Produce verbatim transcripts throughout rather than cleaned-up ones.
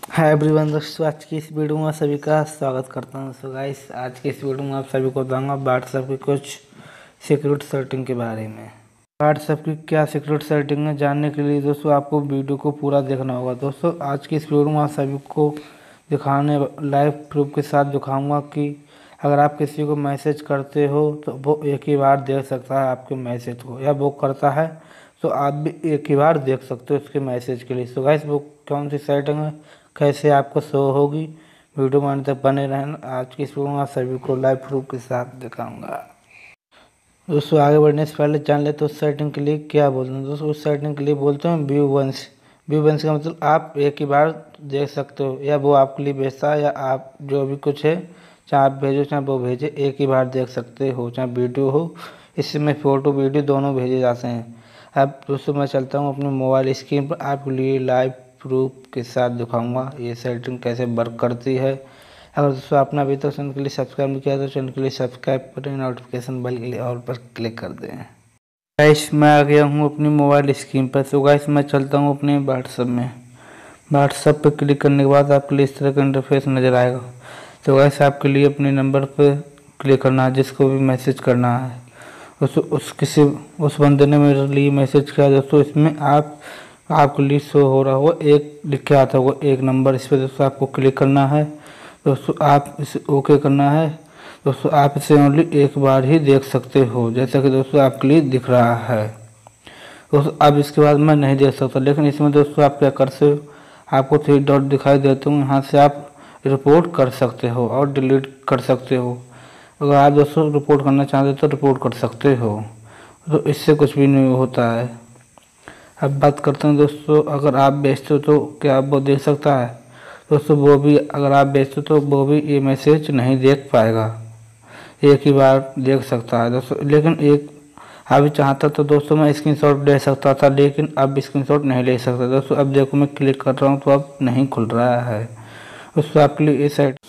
Hi everyone दोस्तों, आज की इस वीडियो में सभी का स्वागत करता हूं। सो गाइस, आज की इस वीडियो में आप सभी को बताऊंगा व्हाट्सएप की कुछ सिक्योरिटी सेटिंग के बारे में। व्हाट्सएप की क्या सिक्योरिटी सेटिंग है, जानने के लिए दोस्तों आपको वीडियो को पूरा देखना होगा। दोस्तों आज की इस वीडियो में आप सभी को दिखाने लाइव प्रूफ के साथ दिखाऊँगा कि अगर आप किसी को मैसेज करते हो तो वो एक ही बार देख सकता है आपके मैसेज को, या वो करता है तो आप भी एक ही बार देख सकते हो उसके मैसेज के लिए। सो गाइस, वो कौन सी सेटिंग है, कैसे आपको शो होगी, वीडियो में अंत तक बने रहना। आज की इस वीडियो में आप सभी को लाइव प्रूफ के साथ दिखाऊंगा। दोस्तों आगे बढ़ने से पहले जान ले तो उस सेटिंग के लिए क्या बोलते हैं। दोस्तों उस सेटिंग के लिए बोलते हैं व्यू वंस। व्यू वंस का मतलब आप एक ही बार देख सकते हो, या वो आपके लिए भेजता है या आप जो भी कुछ है, चाहे आप भेजो चाहे वो भेजे, एक ही बार देख सकते हो, चाहे वीडियो हो। इसमें फ़ोटो वीडियो दोनों भेजे जाते हैं। अब दोस्तों मैं चलता हूँ अपने मोबाइल स्क्रीन पर, आपके लिए लाइव प्रूफ के साथ दिखाऊंगा ये सेटिंग कैसे वर्क करती है। अगर दोस्तों आपने अभी तक चैनल के लिए सब्सक्राइब नहीं किया तो चैनल के लिए सब्सक्राइब करें, नोटिफिकेशन बेल के लिए ऑल पर क्लिक कर दें। गाइस मैं आ गया हूँ अपनी मोबाइल स्क्रीन पर। तो गाइस मैं चलता हूँ अपने व्हाट्सएप में। व्हाट्सएप पर क्लिक करने के बाद आपके लिए इस तरह का इंटरफेस नज़र आएगा। तो गाइस आपके लिए अपने नंबर पर क्लिक करना है जिसको भी मैसेज करना है। उस उस किसी उस बंदे ने मेरे लिए मैसेज किया दोस्तों। इसमें आप आपके लिए शो हो रहा होगा, एक लिख के आता होगा एक नंबर। इस पर दोस्तों आपको क्लिक करना है। दोस्तों आप इसे ओके करना है। दोस्तों आप इसे ओनली एक बार ही देख सकते हो, जैसा कि दोस्तों आपके लिए दिख रहा है। दोस्तों अब इसके बाद मैं नहीं देख सकता, लेकिन इसमें दोस्तों आप क्या कर सकते हो, आपको थ्री डॉट दिखाई देते हो, यहाँ से आप रिपोर्ट कर सकते हो और डिलीट कर सकते हो। अगर आप दोस्तों रिपोर्ट करना चाहते हो तो रिपोर्ट कर सकते हो, तो इससे कुछ भी नहीं होता है। अब बात करते हैं दोस्तों, अगर आप बेचते हो तो क्या वो देख सकता है। दोस्तों वो भी, अगर आप बेचते हो तो वो भी ये मैसेज नहीं देख पाएगा, एक ही बार देख सकता है दोस्तों। लेकिन एक अभी चाहता तो दोस्तों मैं स्क्रीनशॉट ले सकता था, लेकिन अब स्क्रीनशॉट नहीं ले सकता दोस्तों। अब देखो मैं क्लिक कर रहा हूँ तो अब नहीं खुल रहा है दोस्तों आपके लिए ये साइट।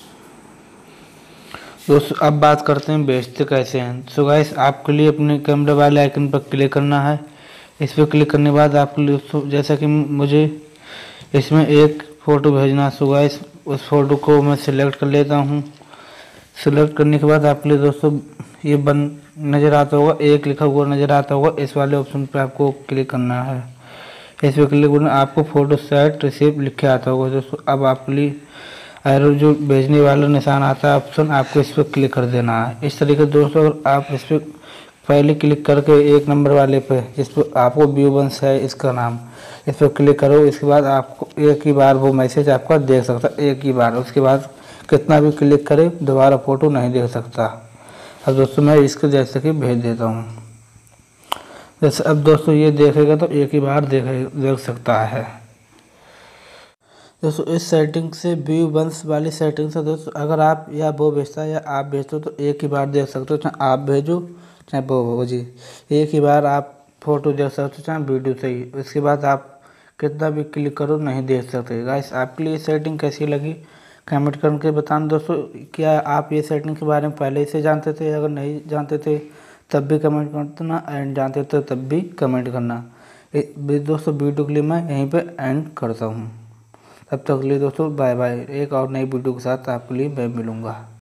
दोस्तों अब बात करते हैं बेचते कैसे हैं। सो गाइस आपके लिए अपने कैमरे वाले आइकन पर क्लिक करना है। इस पर क्लिक करने के बाद आपके लिए दोस्तों, जैसा कि मुझे इसमें एक फ़ोटो भेजना। सो गाइस उस फोटो को मैं सिलेक्ट कर लेता हूँ। सिलेक्ट करने के बाद आपके लिए दोस्तों ये बन नज़र आता होगा, एक लिखा हुआ नज़र आता होगा, इस वाले ऑप्शन पर आपको क्लिक करना है। इस पर क्लिक करना, आपको फोटो सेट रिसीव लिख के आता होगा दोस्तों। अब आपके लिए एरो जो भेजने वाला निशान आता है ऑप्शन, आपको इस पर क्लिक कर देना है। इस तरीके से दोस्तों अगर आप इस पर पहले क्लिक करके एक नंबर वाले पे, जिस पर आपको व्यू वंस है इसका नाम, इस पर क्लिक करो। इसके बाद आपको एक ही बार वो मैसेज आपका देख सकता है, एक ही बार। उसके बाद कितना भी क्लिक करे दोबारा फ़ोटो नहीं देख सकता। अब दोस्तों मैं इसको जैसे कि भेज देता हूँ। जैसे अब दोस्तों ये देखेगा तो एक ही बार देखे देख सकता है दोस्तों। इस सेटिंग से व्यू वंस वाली सेटिंग से दोस्तों, अगर आप या वो भेजता है या आप भेजते हो तो एक ही बार देख सकते हो, चाहे आप भेजो चाहे वो हो जी, एक ही बार आप फोटो देख सकते हो चाहे वीडियो से ही। उसके बाद आप कितना भी क्लिक करो नहीं देख सकते। गाइस आपके लिए सेटिंग कैसी लगी कमेंट करके बताना दोस्तों। क्या आप ये सेटिंग के बारे में पहले से जानते थे, अगर नहीं जानते थे तब भी कमेंट करना, एंड जानते थे तब भी कमेंट करना। दोस्तों वीडियो के लिए मैं यहीं पे एंड करता हूँ। तब तक के लिए दोस्तों बाय बाय। एक और नई वीडियो के साथ आपके लिए मैं मिलूँगा।